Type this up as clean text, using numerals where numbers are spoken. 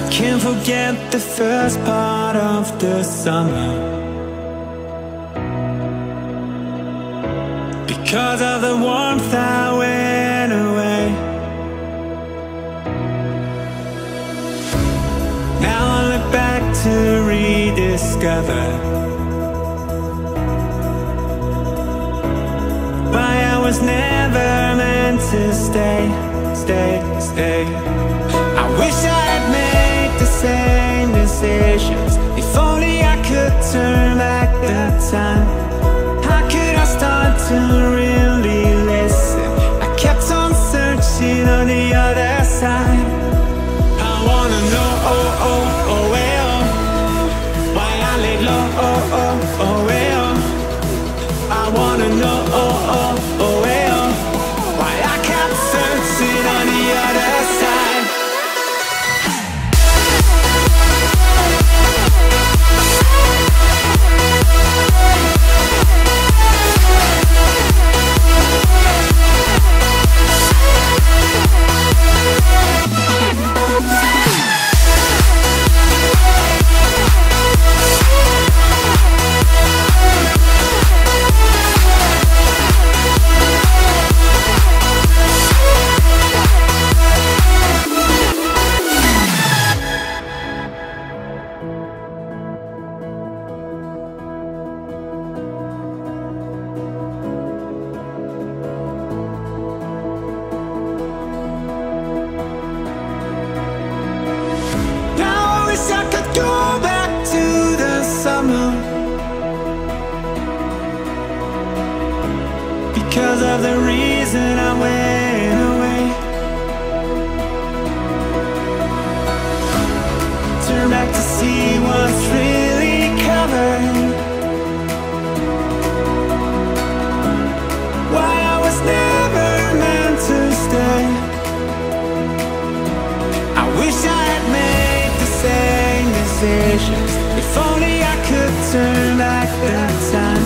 can't forget the first part of the summer, because of the warmth I went away. Now I look back to rediscover why I was never meant to stay. I wish I had made the same decisions. If only I could turn back the time. How could I start to really listen? I kept on searching on the other side. I wanna know, well, why I laid low, well. I wanna know, well, why I kept searching on the other side. I could go back to the summer, because of the reason I went away. Turn back to see what's really covered, why I was never meant to stay. I wish I had made the same decisions. If only I could turn back the time.